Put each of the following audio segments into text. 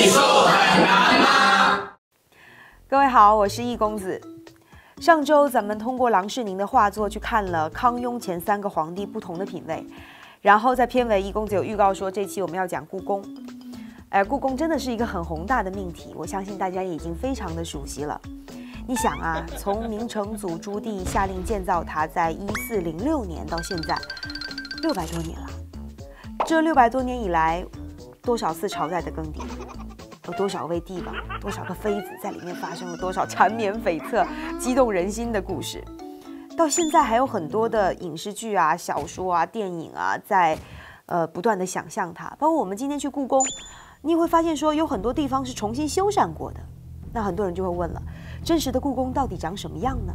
艺术很难吗？ 各位好，我是易公子。上周咱们通过郎世宁的画作去看了康雍前3个皇帝不同的品味，然后在片尾易公子有预告说这期我们要讲故宫。故宫真的是一个很宏大的命题，我相信大家也已经非常的熟悉了。你想啊，从明成祖朱棣下令建造它，在1406年到现在600多年了。这600多年以来，多少次朝代的更迭，有多少位帝王，多少个妃子，在里面发生了多少缠绵悱恻、激动人心的故事。到现在还有很多的影视剧啊、小说啊、电影啊，在不断的想象它。包括我们今天去故宫，你也会发现说有很多地方是重新修缮过的。那很多人就会问了，真实的故宫到底长什么样呢？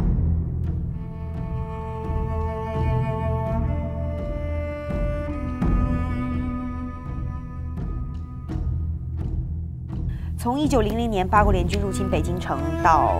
从1900年八国联军入侵北京城到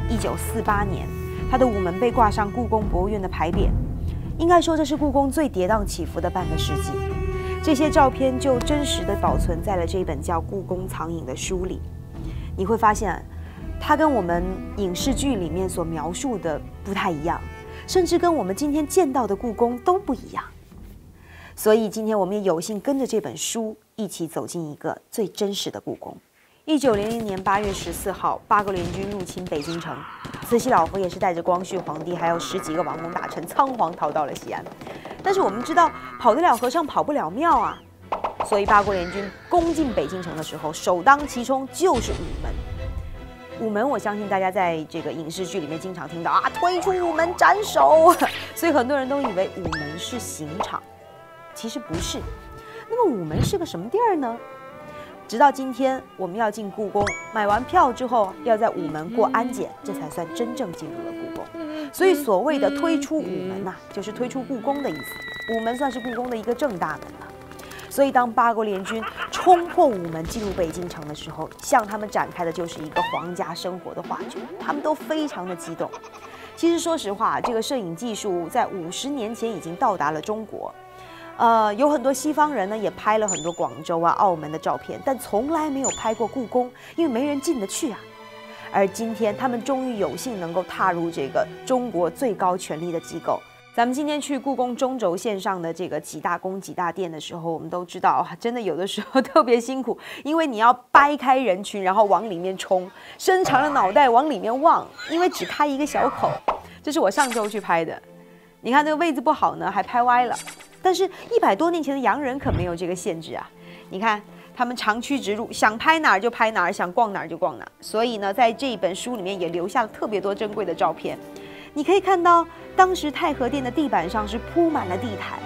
1948年，它的午门被挂上故宫博物院的牌匾，应该说这是故宫最跌宕起伏的半个世纪。这些照片就真实地保存在了这本叫《故宫藏影》的书里。你会发现，它跟我们影视剧里面所描述的不太一样，甚至跟我们今天见到的故宫都不一样。所以今天我们也有幸跟着这本书一起走进一个最真实的故宫。1900年8月14号，八国联军入侵北京城，慈禧老佛爷是带着光绪皇帝还有10几个王公大臣仓皇逃到了西安。但是我们知道，跑得了和尚跑不了庙啊，所以八国联军攻进北京城的时候，首当其冲就是午门。午门，我相信大家在这个影视剧里面经常听到啊，推出午门斩首，所以很多人都以为午门是刑场，其实不是。那么午门是个什么地儿呢？直到今天，我们要进故宫，买完票之后要在午门过安检，这才算真正进入了故宫。所以所谓的推出午门呐，就是推出故宫的意思。午门算是故宫的一个正大门了。所以当八国联军冲破午门进入北京城的时候，向他们展开的就是一个皇家生活的画卷，他们都非常的激动。其实说实话，这个摄影技术在50年前已经到达了中国。有很多西方人呢也拍了很多广州啊、澳门的照片，但从来没有拍过故宫，因为没人进得去啊。而今天他们终于有幸能够踏入这个中国最高权力的机构。咱们今天去故宫中轴线上的这个几大宫几大殿的时候，我们都知道，真的有的时候特别辛苦，因为你要掰开人群，然后往里面冲，伸长了脑袋往里面望，因为只开一个小口。这是我上周去拍的，你看这个位置不好呢，还拍歪了。但是100多年前的洋人可没有这个限制啊！你看，他们长驱直入，想拍哪儿就拍哪儿，想逛哪儿就逛哪儿。所以呢，在这一本书里面也留下了特别多珍贵的照片。你可以看到，当时太和殿的地板上是铺满了地毯，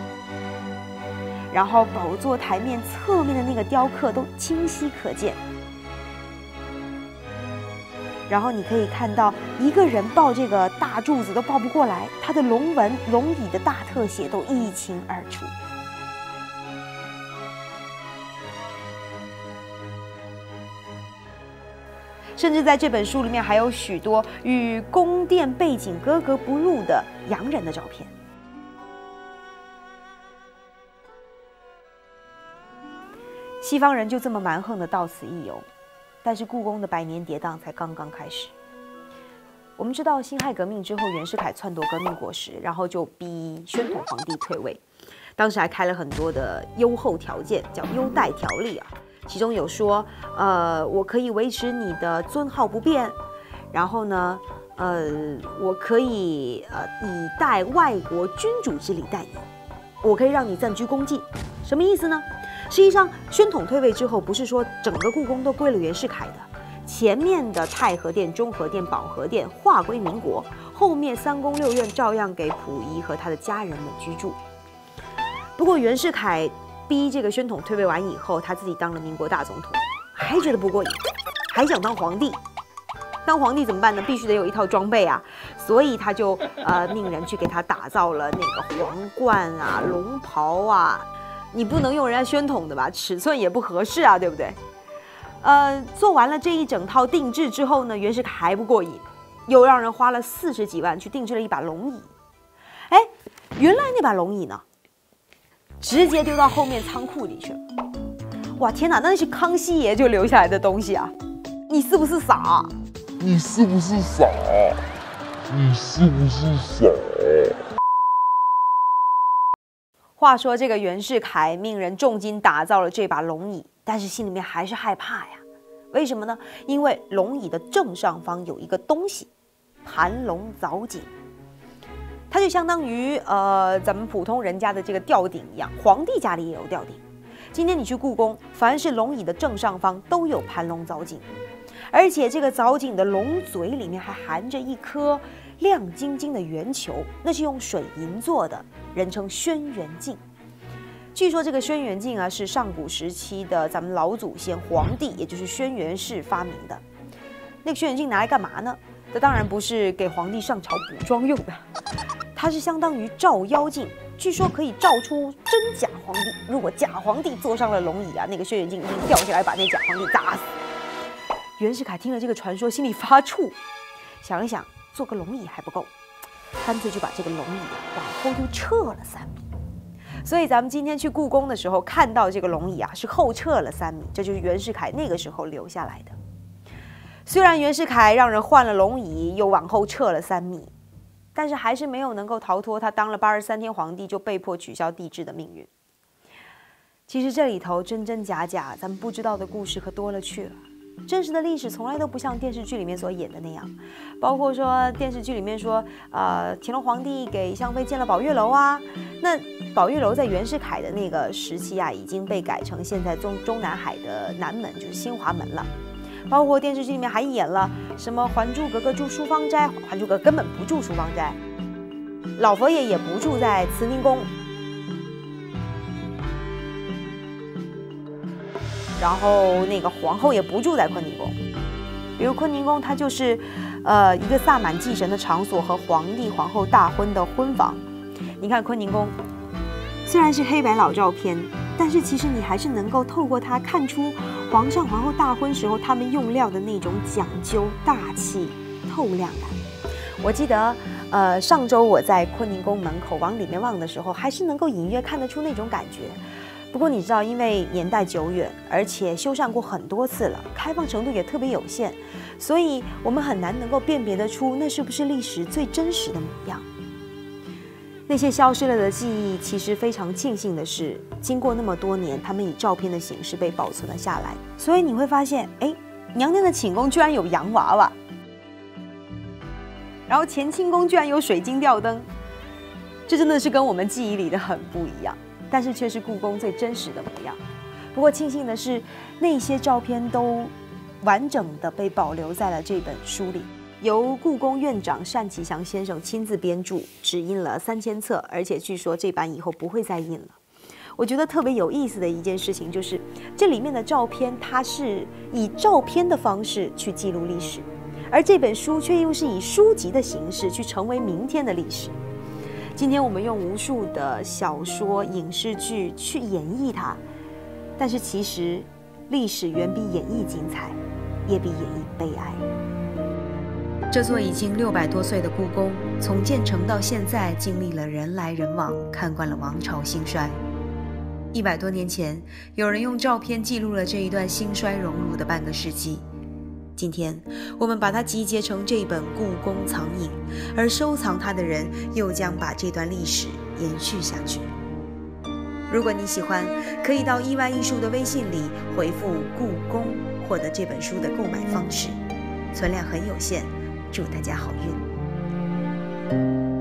然后宝座台面侧面的那个雕刻都清晰可见。然后你可以看到一个人抱这个大柱子都抱不过来，他的龙纹、龙椅的大特写都一清二楚。甚至在这本书里面还有许多与宫殿背景格格不入的洋人的照片。西方人就这么蛮横的到此一游。但是故宫的100年跌宕才刚刚开始。我们知道辛亥革命之后，袁世凯篡夺革命果实，然后就逼宣统皇帝退位。当时还开了很多的优厚条件，叫优待条例啊。其中有说，我可以维持你的尊号不变，然后呢，我可以以待外国君主之礼待你，我可以让你暂居宫妓。什么意思呢？实际上，宣统退位之后，不是说整个故宫都归了袁世凯的，前面的太和殿、中和殿、保和殿划归民国，后面3宫6院照样给溥仪和他的家人们居住。不过袁世凯逼这个宣统退位完以后，他自己当了民国大总统，还觉得不过瘾，还想当皇帝。当皇帝怎么办呢？必须得有一套装备啊，所以他就命人去给他打造了那个皇冠啊、龙袍啊。你不能用人家宣统的吧，尺寸也不合适啊，对不对？做完了这一整套定制之后呢，袁世凯还不过瘾，又让人花了40几万去定制了一把龙椅。哎，原来那把龙椅呢，直接丢到后面仓库里去了。 哇，天哪，那是康熙爷就留下来的东西啊！你是不是傻？ 你是不是傻？你是不是傻？ 话说这个袁世凯命人重金打造了这把龙椅，但是心里面还是害怕呀。为什么呢？因为龙椅的正上方有一个东西，盘龙藻井。它就相当于咱们普通人家的这个吊顶一样，皇帝家里也有吊顶。今天你去故宫，凡是龙椅的正上方都有盘龙藻井，而且这个藻井的龙嘴里面还含着一颗亮晶晶的圆球，那是用水银做的，人称轩辕镜。据说这个轩辕镜啊，是上古时期的咱们老祖先皇帝，也就是轩辕氏发明的。那个轩辕镜拿来干嘛呢？这当然不是给皇帝上朝补妆用的，它是相当于照妖镜，据说可以照出真假皇帝。如果假皇帝坐上了龙椅啊，那个轩辕镜一定掉下来把那假皇帝砸死。袁世凯听了这个传说，心里发怵，想一想，做个龙椅还不够，干脆就把这个龙椅往后就撤了3米。所以咱们今天去故宫的时候，看到这个龙椅啊，是后撤了3米，这就是袁世凯那个时候留下来的。虽然袁世凯让人换了龙椅，又往后撤了3米，但是还是没有能够逃脱他当了83天皇帝就被迫取消帝制的命运。其实这里头真真假假，咱们不知道的故事可多了去了。真实的历史从来都不像电视剧里面所演的那样，包括说电视剧里面说，乾隆皇帝给香妃建了宝月楼啊，那宝月楼在袁世凯的那个时期啊，已经被改成现在中南海的南门，就是新华门了。包括电视剧里面还演了什么《还珠格格》住书坊斋，《还珠格格》根本不住书坊斋，老佛爷也不住在慈宁宫，然后那个皇后也不住在坤宁宫。比如坤宁宫，它就是一个萨满祭神的场所和皇帝皇后大婚的婚房。你看坤宁宫，虽然是黑白老照片，但是其实你还是能够透过它看出皇上皇后大婚时候他们用料的那种讲究、大气、透亮感。我记得上周我在坤宁宫门口往里面望的时候，还是能够隐约看得出那种感觉。不过你知道，因为年代久远，而且修缮过很多次了，开放程度也特别有限，所以我们很难能够辨别得出那是不是历史最真实的模样。那些消失了的记忆，其实非常庆幸的是，经过那么多年，他们以照片的形式被保存了下来。所以你会发现，哎，娘娘的寝宫居然有洋娃娃，然后乾清宫居然有水晶吊灯，这真的是跟我们记忆里的很不一样，但是却是故宫最真实的模样。不过庆幸的是，那些照片都完整的被保留在了这本书里。由故宫院长单霁翔先生亲自编著，只印了3000册，而且据说这版以后不会再印了。我觉得特别有意思的一件事情就是，这里面的照片它是以照片的方式去记录历史，而这本书却又是以书籍的形式去成为明天的历史。今天我们用无数的小说、影视剧去演绎它，但是其实历史远比演绎精彩，也比演绎悲哀。这座已经600多岁的故宫，从建成到现在，经历了人来人往，看惯了王朝兴衰。100多年前，有人用照片记录了这一段兴衰荣辱的半个世纪。今天，我们把它集结成这本《故宫藏影》，而收藏它的人又将把这段历史延续下去。如果你喜欢，可以到意外艺术的微信里回复“故宫”，获得这本书的购买方式。存量很有限。祝大家好运。